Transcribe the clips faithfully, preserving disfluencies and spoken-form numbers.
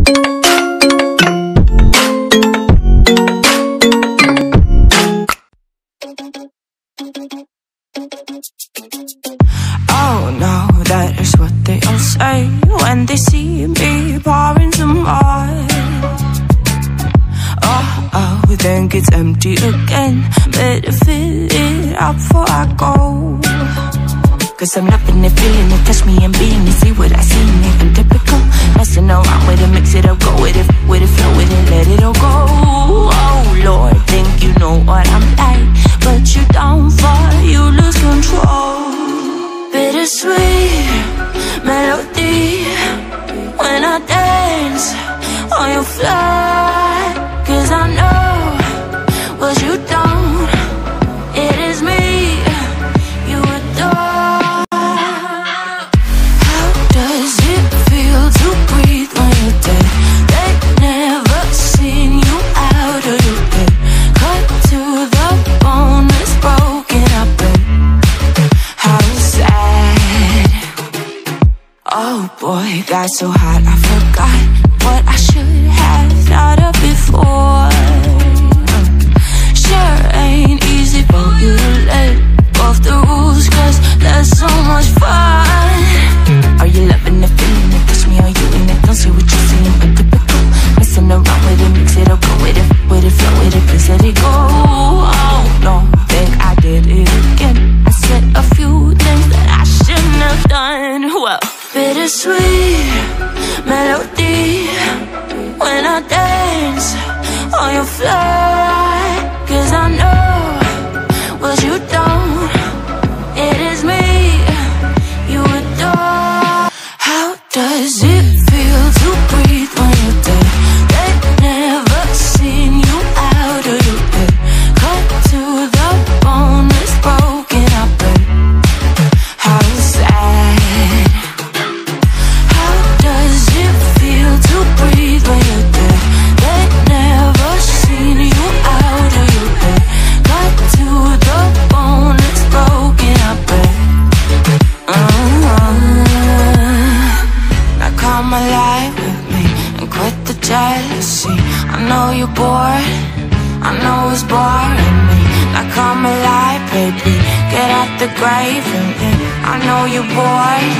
Oh no, that is what they all say when they see me pouring some more. Oh, oh, think it's empty again. Better fill it up before I go. Cause I'm loving it, feeling it, touch me and being it. See what I see in it, I'm typical. Messing around with it, mix it up, go with it, with it, flow with it, let it all go. Oh Lord, think you know what I'm like, but you don't fall, you lose control. Bittersweet melody when I dance on your fly. Cause I know what you don't, it is me you adore. How does it feel to breathe when you're dead? They never seen you out of your bed. Cut to the bone, it's broken up and how sad. Oh boy, got so hot I forgot what I should have thought of before. Sure ain't easy for you to let go of the rules, cause that's so much fun. Are you loving it, feeling it, touch me, are you in it? Don't see what you're seeing, but typical. Messing around with it, mix it up, go with it, with it, flow with it, please let it go. Oh no, think I did it again. I said a few things that I shouldn't have done. Well, bittersweet melody when I dance on your fly. Cause I know what you don't, it is me you adore. How does it feel to breathe when you're dead? They never seen you out of your bed. Cut to the bone, it's broken up and how sad. How does it feel to breathe when you're dead? They never seen you out of your bed. Cut to the bone, it's broken up and uh-huh. Now come alive with me and quit the jealousy. I know you're bored, I know it's boring me. Now come alive, baby, get out the grave and me. I know you're bored.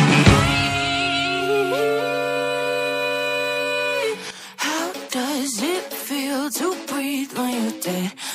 How does it feel to breathe when you're dead?